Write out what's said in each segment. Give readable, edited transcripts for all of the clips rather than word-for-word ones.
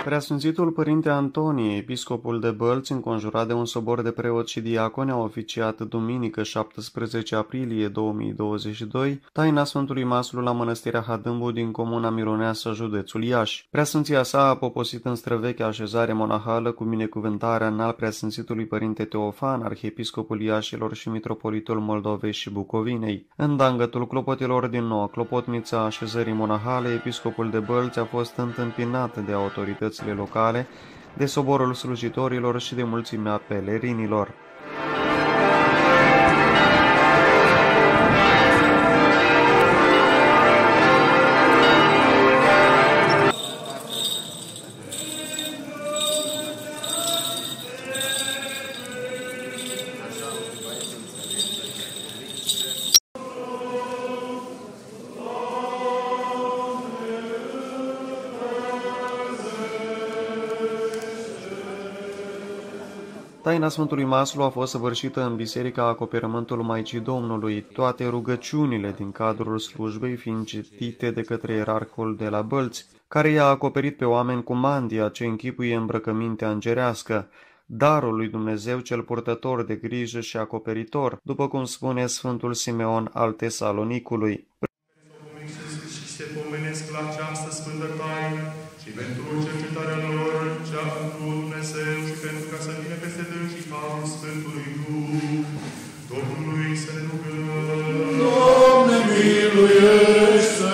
Preasfințitul Părinte Antonie, episcopul de Bălți, înconjurat de un sobor de preoți și diaconi, a oficiat duminică 17 aprilie 2022 taina Sfântului Maslu la Mănăstirea Hadâmbu din comuna Mironeasă, județul Iași. Preasfinția sa a poposit în străvechea așezare monahală cu binecuvântarea înalt Preasfințitului Părinte Teofan, arhiepiscopul Iașilor și mitropolitul Moldovei și Bucovinei. În dangătul clopotelor din Noua Clopotniță a așezării monahale, episcopul de Bălți a fost întâmpinat de autoritățile locale, de soborul slujitorilor și de mulțimea pelerinilor. Taina Sfântului Maslu a fost săvârșită în Biserica Acoperământul Maicii Domnului, toate rugăciunile din cadrul slujbei fiind citite de către ierarhul de la Bălți, care i-a acoperit pe oameni cu mantia ce închipuie îmbrăcămintea îngerească, darul lui Dumnezeu cel purtător de grijă și acoperitor, după cum spune Sfântul Simeon al Tesalonicului. Și se pomenesc la această sfântă taină și pentru cercetarea lor cea cu Dumnezeu și pentru ca să vină peste dâns și harul Sfântului Duh, Domnului să ne rugăm. Doamne, miluiește!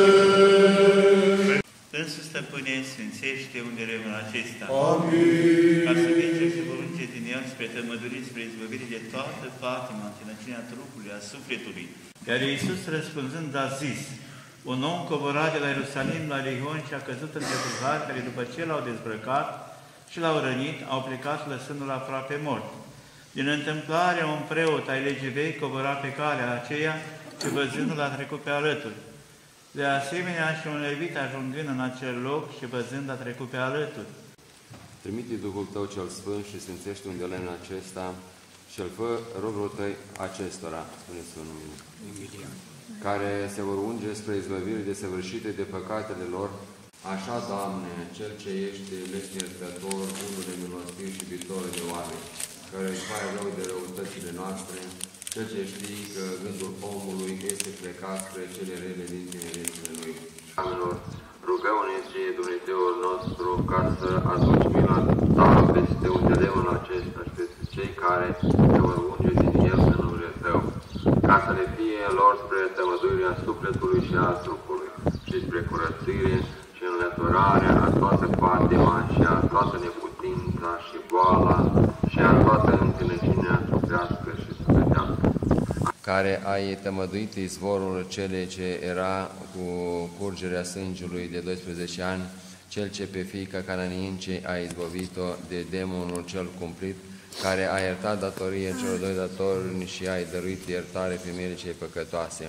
Însu Stăpâne, sfințește unde rămân acesta. Amin. Ca să mergem și porunce din el spre tămădurii, spre izbăvire de toată patima, întinăciunea trupului, a sufletului. Iar Iisus răspunzând a zis: un om coborat de la Ierusalim la Rigon și a căzut între tâlhari care după ce l-au dezbrăcat și l-au rănit, au plecat lăsându-l aproape mort. Din întâmplare, un preot ai legii vei cobora pe calea aceea și văzându-l a trecut pe alături. De asemenea, și un levit ajungând în acel loc și văzând a trecut pe alături. Trimite Duhul Tău cel Sfânt și sfințește unde lemn acesta și îl fă robilor Tăi acestora, spune Sfântul numele, care se vor unge spre izbăvire desăvârșite de păcatele lor. Așa, Doamne, Cel ce ești lește iertător, unul de milostiv și iubitor de oameni, care își face rău de răutățile noastre, Cel ce știi că gândul omului este plecat spre cele rele din tinerețile lui. Oamenilor, rugăm-ne ție, Dumnezeul nostru, ca să aduci mila Ta peste unde lemnul acesta și peste cei care se vor unge din el în numele Tău, ca să le fie lor spre tămăduirea sufletului și a trupului, și spre curățire și înlăturarea a toată patima și a toată neputința și boala și a toată întinăciunea trupească și sufletească. Care ai tămăduit izvorul cele ce era cu curgerea sângelui de 12 ani, cel ce pe fiica cananincei a izbăvit-o de demonul cel cumplit, care a iertat datorie celor doi datori și ai dăruit iertare femeile cei păcătoase.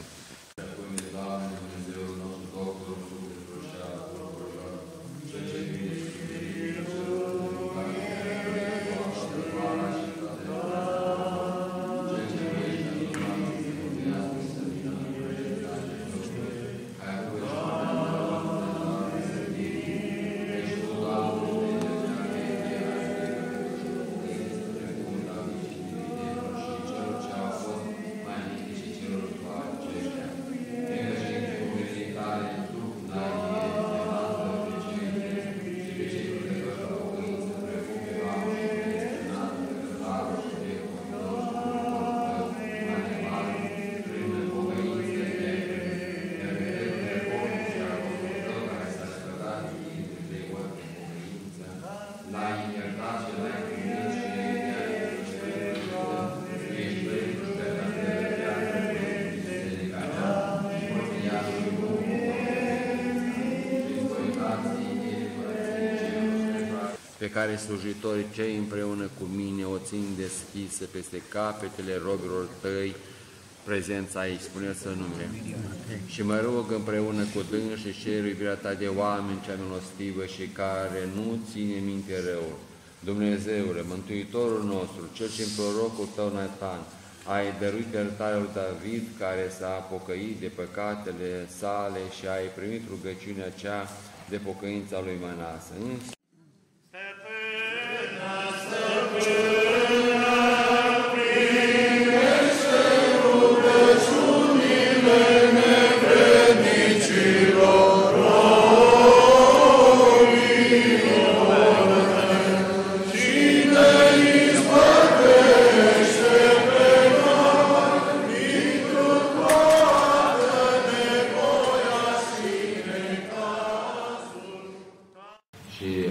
Pe care slujitorii cei împreună cu mine o țin deschisă peste capetele robilor Tăi, prezența aici, spune să nume. Și mă rog împreună cu dânsi și cer iubirea Ta de oameni cea milostivă și care nu ține minte rău. Dumnezeule, Mântuitorul nostru, Cel ce în prorocul Tău, Nathan, ai dăruit iertarea lui David, care s-a pocăit de păcatele sale și ai primit rugăciunea cea de pocăința lui Manase.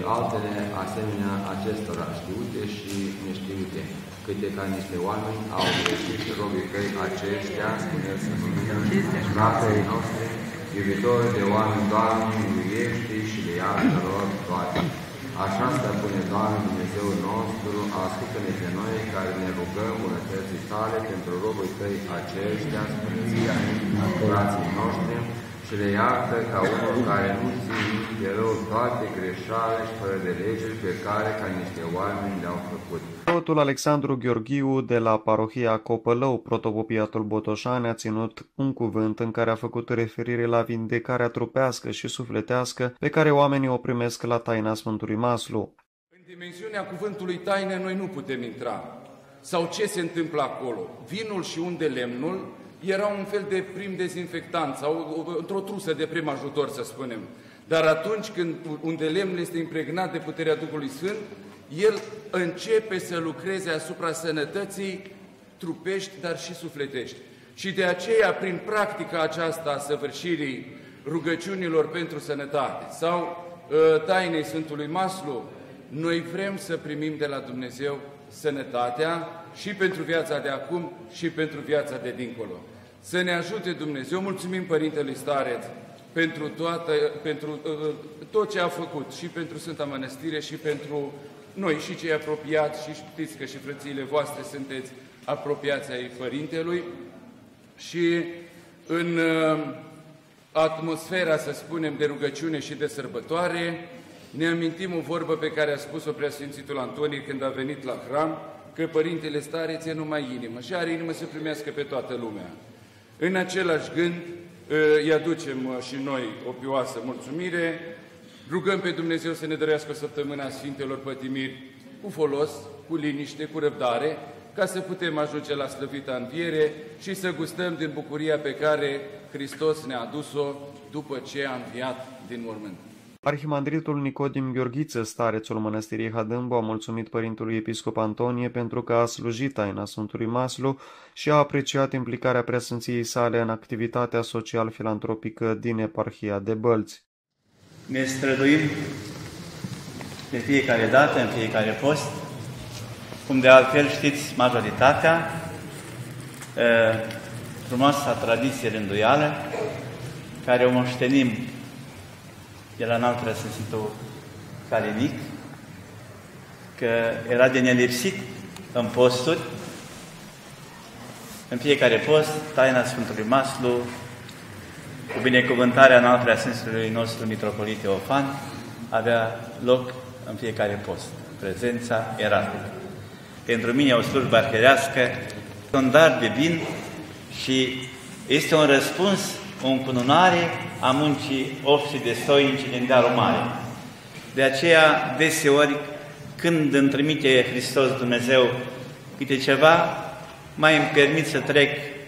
altele asemenea acestora, știute și neștiute, câte ca niște oameni au greșit și robii căi aceștia, spune să numită, fratele noștri, iubitori de oameni, Doamne, miluiește și le iartă lor toate. Așa stăpâne, Doamne, Dumnezeul nostru, ascultă-ne pe noi care ne rugăm bunătății tale pentru robii tăi aceștia, spune frații noștri, și le iartă ca unul care nu țin de rău toate greșale și fără de legeri pe care ca niște oameni le-au făcut. Preotul Alexandru Gheorghiu de la parohia Copălău, protopopiatul Botoșani, a ținut un cuvânt în care a făcut referire la vindecarea trupească și sufletească pe care oamenii o primesc la taina Sfântului Maslu. În dimensiunea cuvântului taine noi nu putem intra. Sau ce se întâmplă acolo? Vinul și unde lemnul era un fel de prim dezinfectant sau într-o trusă de prim ajutor, să spunem. Dar atunci când unde lemnul este impregnat de puterea Duhului Sfânt, el începe să lucreze asupra sănătății trupești, dar și sufletești. Și de aceea, prin practica aceasta a săvârșirii rugăciunilor pentru sănătate sau tainei Sfântului Maslu, noi vrem să primim de la Dumnezeu sănătatea și pentru viața de acum și pentru viața de dincolo. Să ne ajute Dumnezeu. Mulțumim Părintelui Stareț pentru tot ce a făcut și pentru Sfânta Mănăstire și pentru noi și cei apropiați, și știți că și frățiile voastre sunteți apropiați ai Părintelui. Și în atmosfera, să spunem, de rugăciune și de sărbătoare, ne amintim o vorbă pe care a spus-o Preasfințitul Antonie când a venit la hram, că Părintele Stareț e numai inimă și are inimă să primească pe toată lumea. În același gând îi aducem și noi o pioasă mulțumire, rugăm pe Dumnezeu să ne dărească o săptămână a Sfintelor Pătimiri cu folos, cu liniște, cu răbdare, ca să putem ajunge la slăvita înviere și să gustăm din bucuria pe care Hristos ne-a adus-o după ce a înviat din mormânt. Arhimandritul Nicodim Gheorghiță, starețul Mănăstirii Hadâmbu, a mulțumit Părintului Episcop Antonie pentru că a slujit taina Sfântului Maslu și a apreciat implicarea preasfinției sale în activitatea social-filantropică din eparhia de Bălți. Ne străduim de fiecare dată, în fiecare post, cum de altfel știți majoritatea, frumoasa tradiție rânduială, care o moștenim de la înalt preasfințitul Calinic, că era de nelipsit în posturi, în fiecare post, taina Sfântului Maslu, cu binecuvântarea înalt preasfințitului nostru Mitropolit Teofan, avea loc în fiecare post. Prezența eratică. Pentru mine o slujbă arhierească, un dar de vin și este un răspuns, o încununare a muncii obști de stoinici din Dealul Mare. De aceea, deseori, când îmi trimite Hristos Dumnezeu câte ceva, mai îmi permit să trec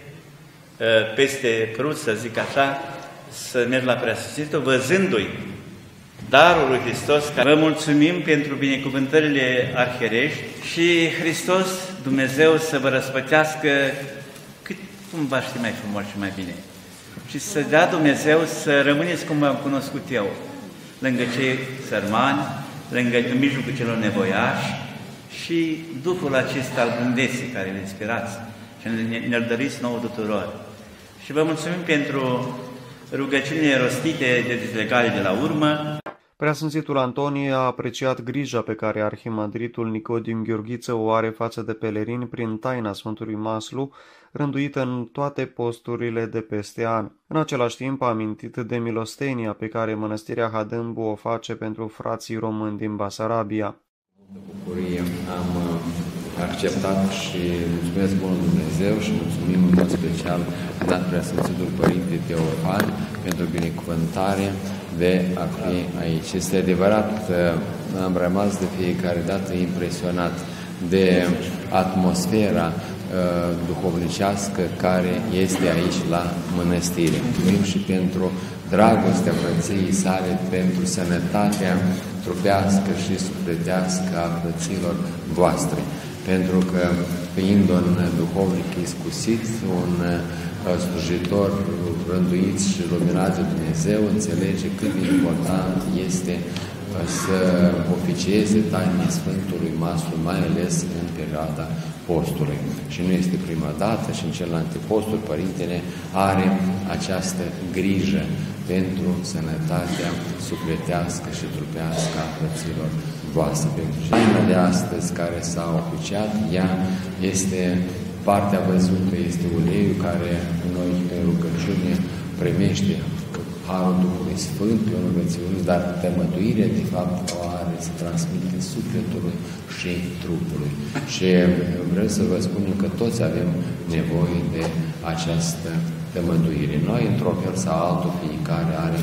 peste prut, să zic așa, să merg la Preasfințitul, văzându-i darul lui Hristos. Vă mulțumim pentru binecuvântările arhierești și Hristos, Dumnezeu, să vă răspătească cât cum v-aș ști mai frumos și mai bine. Și să dea Dumnezeu să rămâneți cum v-am cunoscut eu, lângă cei sărmani, în mijlocul celor nevoiași și Duhul acesta al blândeții care le inspirați și ne-l dăriți nouă tuturor. Și vă mulțumim pentru rugăciunile rostite de dezlegare de la urmă. Preasfințitul Antonie a apreciat grija pe care arhimandritul Nicodim Gheorghiță o are față de pelerini prin taina Sfântului Maslu, rânduită în toate posturile de peste an. În același timp a amintit de milostenia pe care Mănăstirea Hadâmbu o face pentru frații români din Basarabia. De bucurie am acceptat și mulțumesc Bunul Dumnezeu și mulțumim în mod special înalt preasfințitul Părinte Teofan pentru binecuvântare de a fi aici. Este adevărat, am rămas de fiecare dată impresionat de atmosfera duhovnicească care este aici la mănăstire. Mulțumim și pentru dragostea frăției sale, pentru sănătatea trupească și sufletească a frăților voastre. Pentru că, fiind un duhovnic iscusit, un slujitor rânduit și luminat de Dumnezeu, înțelege cât de important este să oficieze tainele Sfântului Maslu, mai ales în perioada postului. Și nu este prima dată și în celelalte posturi Părintele are această grijă pentru sănătatea sufletească și trupească a frăților voastre. Pentru taina de astăzi care s-a oficiat, ea este partea văzută, este uleiul care noi în rugăciune primește Harul Duhului Sfânt pe o rugăciune, dar tămăduirea de fapt o are să transmite sufletului și trupului. Și vreau să vă spun că toți avem nevoie de această tămăduire. Noi, într-o fel sau altul, fiecare are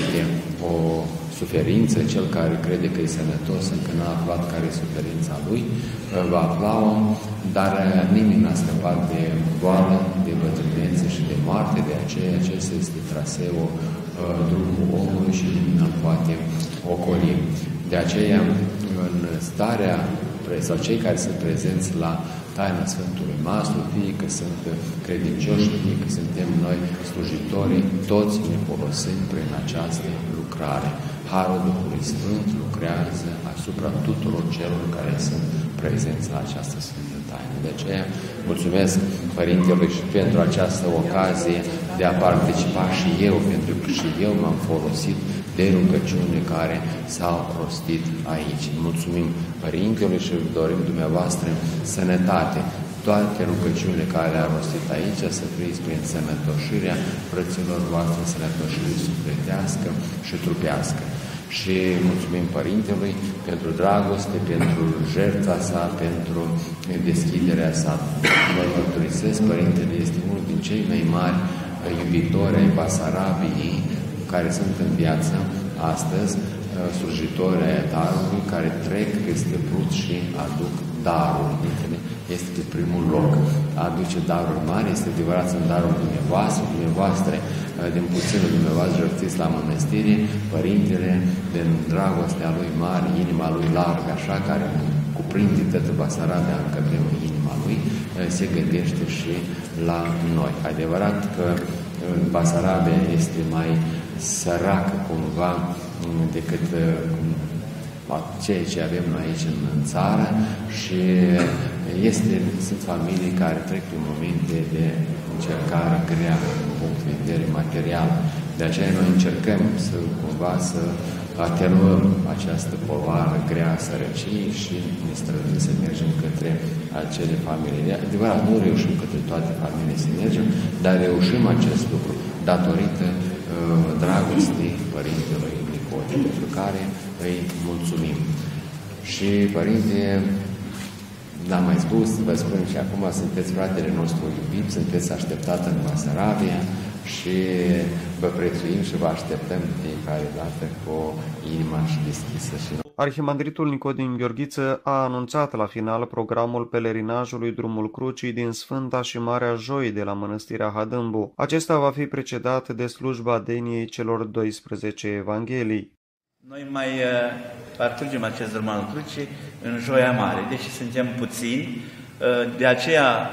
o suferință, cel care crede că e sănătos, încă n-a aflat care e suferința lui, va afla-o, dar nimeni n-a scăpat de boală, de bătrânețe și de moarte, de aceea acesta este traseul drumul omului și nimeni nu poate ocoli. De aceea, în starea, sau cei care sunt prezenți la taina Sfântului Maslu, fie că sunt credincioși, fie că suntem noi slujitorii, toți ne folosim prin această lucrare. Harul Duhului Sfânt lucrează asupra tuturor celor care sunt prezenți la această Sfântă Taină. De aceea, mulțumesc Părintelui și pentru această ocazie de a participa și eu, pentru că și eu m-am folosit de rugăciune care s-au rostit aici. Mulțumim Părintelui și dorim dumneavoastră sănătate. Toate rugăciunile care le-a rostit aici să fiți prin sănătoșirea frăților voastre, sănătoșire sufletească și trupească. Și mulțumim Părintelui pentru dragoste, pentru jertfa sa, pentru deschiderea sa. Vă mărturisesc, Părintele este unul din cei mai mari iubitori ai Basarabiei care sunt în viață astăzi, slujitori ai darului, care trec peste brut și aduc darul. Este pe primul loc. Aduce daruri mari, este adevărat, sunt darul dumneavoastră, din puținul dumneavoastră jertfiți la mănăstire, Părintele, din dragostea lui mare, inima lui largă, așa, care cuprinde toată Basarabia încă pe inima lui, se gândește și la noi. Adevărat că Basarabia este mai săracă cumva decât ceea ce avem noi aici în țară și sunt familii care trec prin momente de încercare grea din punct de vedere material. De aceea noi încercăm să atenuăm această povară grea a sărăciei și ne străduim să mergem către acele familii. Adevărat, nu reușim către toate familiile să mergem, dar reușim acest lucru datorită dragostei Părintelui Nicodim, pentru care îi mulțumim. Și, Părinte, n-am mai spus, vă spun și acum, sunteți fratele nostru iubit, sunteți așteptat în Basarabia și vă prețuim și vă așteptăm fiecare dată cu inima și deschisă. Arhimandritul Nicodim Gheorghiță a anunțat la final programul pelerinajului Drumul Crucii din Sfânta și Marea Joi de la Mănăstirea Hadâmbu. Acesta va fi precedat de slujba deniei celor 12 Evanghelii. Noi mai parcurgem acest drum al crucii în Joia Mare, deși suntem puțini, de aceea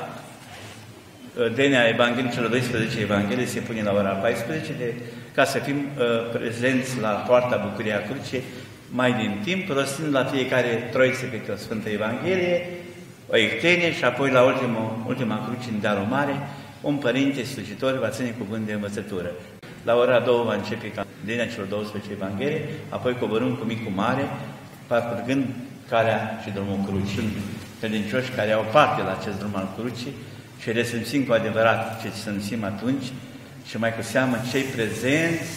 denia Evangheliei celor 12 Evanghelii se pune la ora 14, ca să fim prezenți la poarta Bucuriei a Crucii mai din timp, rostind la fiecare troiță pe o Sfântă Evanghelie, o ectenie și apoi la ultima cruce în Dealul Mare, un părinte slujitor va ține cuvânt de învățătură. La ora 2 va începe denia celor 12 Evanghelii, apoi coborâm cu micul mare, parcurgând calea și drumul crucii. Credincioși care au parte la acest drum al crucii și resimțim cu adevărat ce simțim atunci și mai cu seamă cei prezenți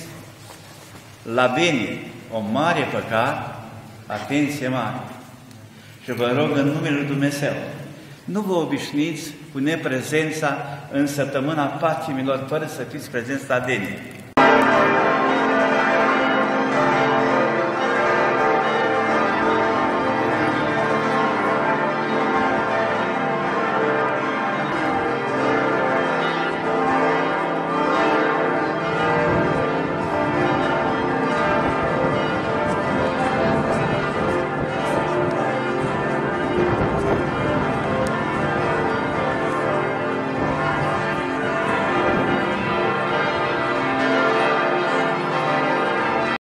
la venie, o mare păcat, atenție mare. Și vă rog în numele Lui Dumnezeu, nu vă obișnuiți cu neprezența în săptămâna patimilor fără să fiți prezenți la denie.